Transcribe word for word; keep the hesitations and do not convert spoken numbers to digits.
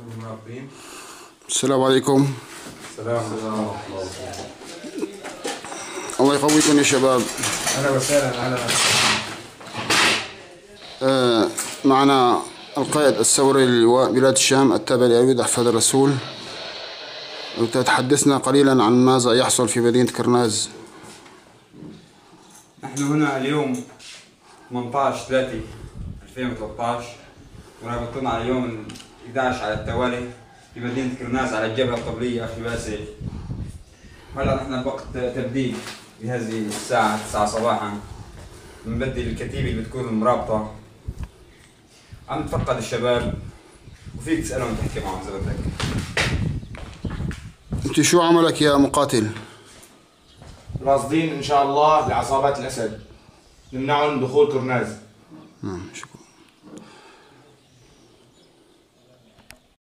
المراقبين. السلام عليكم. السلام ورحمة الله. الله يقويكم يا شباب. أهلا وسهلا. أهلا. آه معنا القائد الثوري للواء بلاد الشام التابع لأبي أحفاد الرسول، وتتحدثنا قليلا عن ماذا يحصل في مدينة كرناز. نحن هنا اليوم ثمانية عشر ثلاثة ألفين وثلاثة عشر، ورابطون على يوم أحد عشر على التوالي في مدينة كرناز على الجبهة القبلية أخي باسل. هلا نحن بوقت تبديل بهذه الساعة تسعة صباحا، بنبدل الكتيبة اللي بتكون مرابطة. عم نتفقد الشباب وفيك تسألهم تحكي معهم إذا بدك. أنت شو عملك يا مقاتل؟ راصدين ان شاء الله لعصابات الاسد، نمنعهم دخول كرناز.